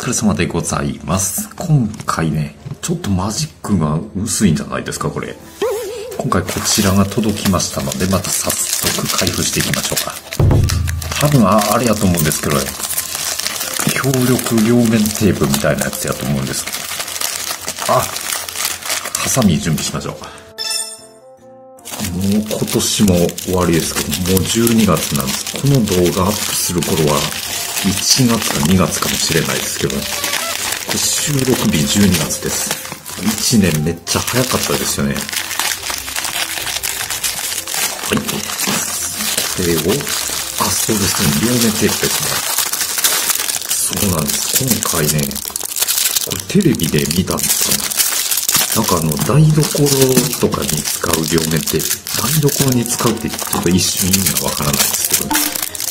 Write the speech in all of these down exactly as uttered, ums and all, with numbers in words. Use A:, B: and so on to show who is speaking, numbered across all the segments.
A: 疲れ様でございます。今回ね、ちょっとマジックが薄いんじゃないですか、これ。今回こちらが届きましたので、また早速開封していきましょうか。多分あ、あれやと思うんですけど、強力両面テープみたいなやつやと思うんですけど。あ、ハサミ準備しましょう。もう今年も終わりですけど、もうじゅうにがつなんです。この動画アップする頃はいちがつかにがつかもしれないですけど、これ収録日じゅうにがつです。いちねんめっちゃ早かったですよね。はい。これを、あ、そうですね。両面テープですね。そうなんです。今回ね、これテレビで見たんですよね。なんかあの、台所とかに使う両面テープ。台所に使うってちょっと一瞬意味がわからないですけど、これ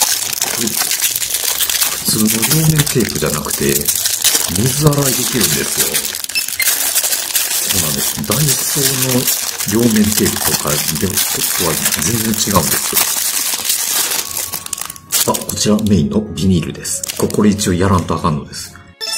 A: 普通の両面テープじゃなくて、水洗いできるんですよ。そうなんです。ダイソーの両面テープとかでとは全然違うんですよ。あ、こちらメインのビニールです。これ一応やらんとあかんのです。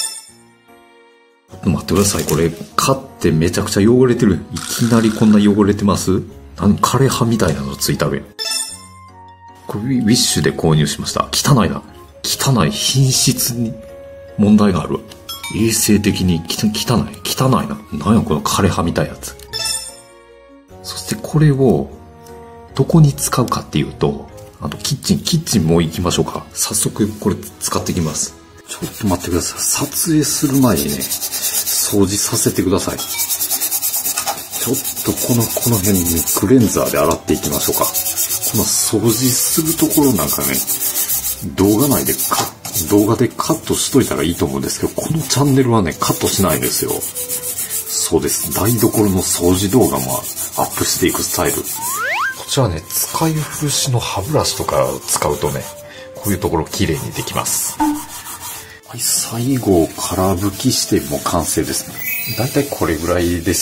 A: 待ってください。これ、買ってめちゃくちゃ汚れてる。いきなりこんな汚れてます？何、枯れ葉みたいなのついた上。これ、ウィッシュで購入しました。汚いな。汚い。品質に問題がある。衛生的にき汚い。汚いな。何やこの枯れ葉みたいなやつ。そしてこれを、どこに使うかっていうと、あとキッチン、キッチンも行きましょうか。早速これ使ってきます。ちょっと待ってください。撮影する前にね、掃除させてください。ちょっとこの、この辺にクレンザーで洗っていきましょうか。この掃除するところなんかね、動画内でカ動画でカットしといたらいいと思うんですけど、このチャンネルはね、カットしないんですよ。そうです。台所の掃除動画もアップしていくスタイル。こちらね、使い古しの歯ブラシとか使うとね、こういうところ綺麗にできます。はい、最後、空拭きしてもう完成ですね。だいたいこれぐらいです。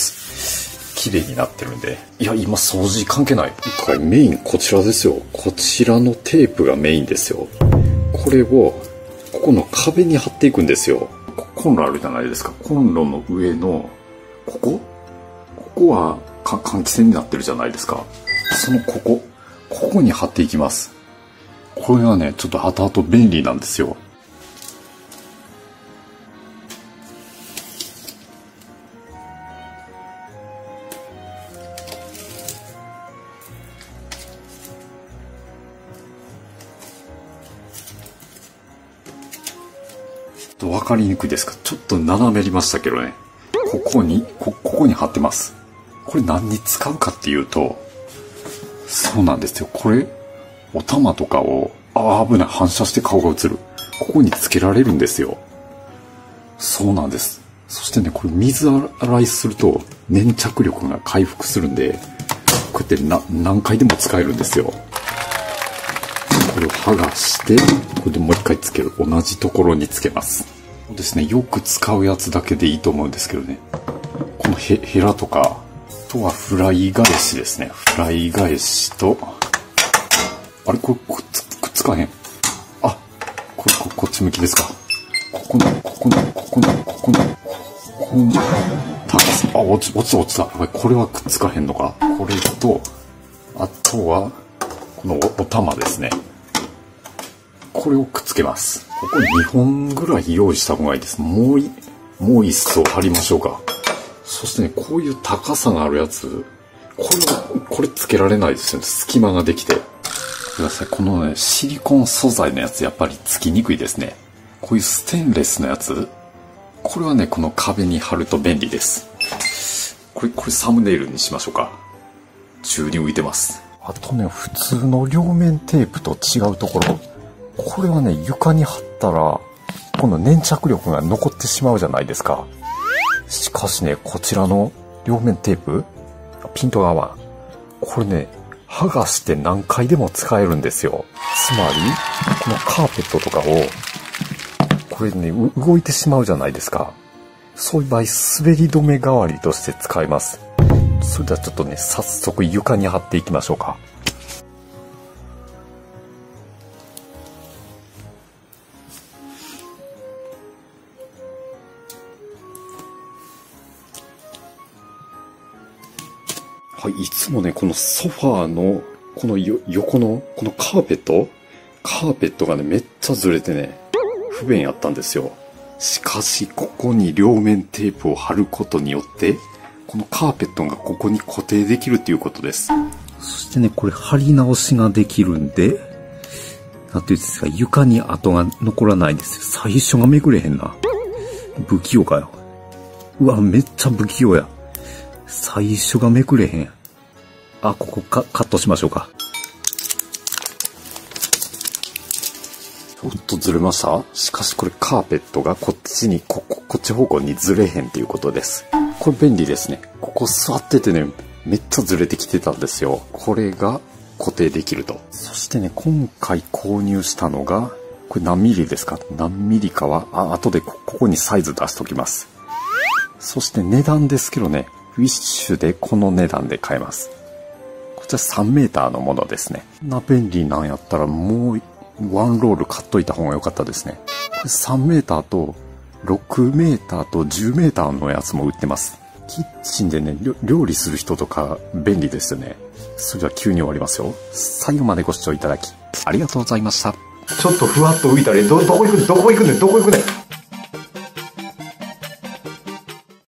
A: 綺麗になってるんで。いや、今掃除関係ない。今回メインこちらですよ。こちらのテープがメインですよ。これを、ここの壁に貼っていくんですよ。コンロあるじゃないですか。コンロの上の、ここここはか換気扇になってるじゃないですか。そのここ、ここに貼っていきます。これがね、ちょっと後々便利なんですよ。わかりにくいですか？ちょっと斜めりましたけどね。ここに、こ、ここに貼ってます。これ何に使うかっていうと、そうなんですよ。これ、お玉とかを、ああ、危ない。反射して顔が映る。ここにつけられるんですよ。そうなんです。そしてね、これ水洗いすると粘着力が回復するんで、こうやってな何回でも使えるんですよ。これを剥がして、これでもう一回つける。同じところにつけます。そうですね。よく使うやつだけでいいと思うんですけどね。このヘヘラとか、あとはフライ返しですね。フライ返しと、あれこれくっつ、くっつかへん。あ、これこ、こっち向きですか。ここの、ここの、ここの、ここの、ここの、高さ、あ、落ち、落ちた落ちた。これはくっつかへんのか。これと、あとは、このお、お玉ですね。これをくっつけます。ここにほんぐらい用意した方がいいです。もうい、もう一層貼りましょうか。そしてね、こういう高さがあるやつ、これ、これつけられないですよね。隙間ができて。ください。このね、シリコン素材のやつ、やっぱりつきにくいですね。こういうステンレスのやつ、これはね、この壁に貼ると便利です。これ、これサムネイルにしましょうか。宙に浮いてます。あとね、普通の両面テープと違うところ、これはね、床に貼ったら、今度粘着力が残ってしまうじゃないですか。しかしね、こちらの両面テープ、ピントが合わん。これね、剥がして何回でも使えるんですよ。つまり、このカーペットとかを、これね、動いてしまうじゃないですか。そういう場合、滑り止め代わりとして使えます。それではちょっとね、早速床に貼っていきましょうか。 はい、いつもね、このソファーの、このよ横の、このカーペットカーペットがね、めっちゃずれてね、不便やったんですよ。しかし、ここに両面テープを貼ることによって、このカーペットがここに固定できるっていうことです。そしてね、これ貼り直しができるんで、なんていうんですか、床に跡が残らないですよ。最初がめくれへんな。不器用かよ。うわ、めっちゃ不器用や。最初がめくれへん。あ、ここかカットしましょうか。ちょっとずれました。しかしこれカーペットがこっちに、ここ、こっち方向にずれへんっていうことです。これ便利ですね。ここ座っててね、めっちゃずれてきてたんですよ。これが固定できると。そしてね、今回購入したのが、これ何ミリですか？何ミリかは、あ、後でここにサイズ出しときます。そして値段ですけどね、ウィッシュでこの値段で買えます。こちらさんメーターのものですね。こんな便利なんやったらもうワンロール買っといた方が良かったですね。これさんメーターとろくメーターとじゅうメーターのやつも売ってます。キッチンでね、料理する人とか便利ですよね。それでは急に終わりますよ。最後までご視聴いただきありがとうございました。ちょっとふわっと浮いたね。ど、どこ行くねんどこ行くねんどこ行くねん